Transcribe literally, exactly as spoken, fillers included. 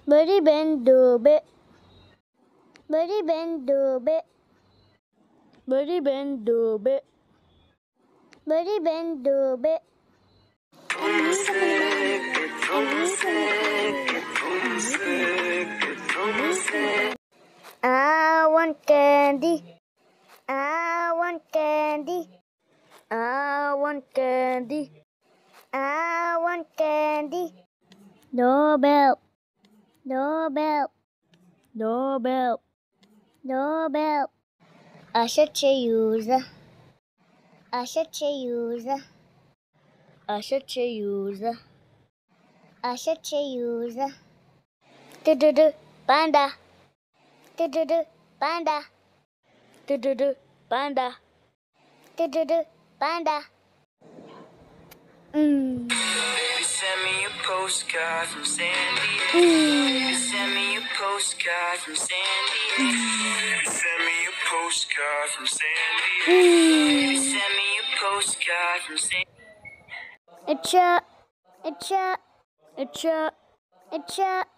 Bari ben dube. Bari ben dube. Bari ben dube. Bari ben dube. I want candy. I want candy. I want candy. I want candy. Doorbell. Doorbell. Doorbell. Doorbell. Usher to user. Usher to user. Usher to user. Usher to user. Do do do panda. Do do do panda. Do do do panda. Do do do panda. Mm. Baby, send me a postcard from Sandy. Mm. Baby, send me a postcard from Sandy. Baby, send me a postcard from Sandy. Baby, send me a postcard from Sandy. It's a, it's a, it's a, it's a.